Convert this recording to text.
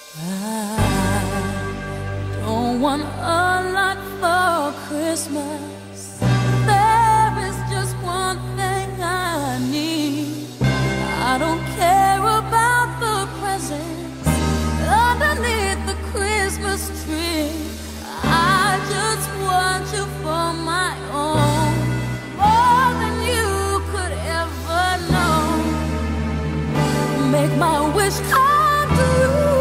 I don't want a lot for Christmas. There is just one thing I need. I don't care about the presents underneath the Christmas tree. I just want you for my own, more than you could ever know. Make my wish come true.